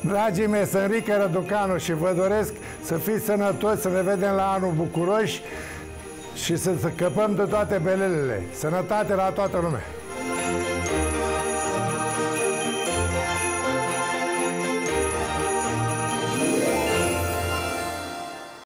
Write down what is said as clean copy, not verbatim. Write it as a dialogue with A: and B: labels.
A: Dragii mei, sunt Rică Răducanu și vă doresc să fiți sănătoși, să ne vedem la anul bucuroși și să scăpăm de toate belelele. Sănătate la toată lumea!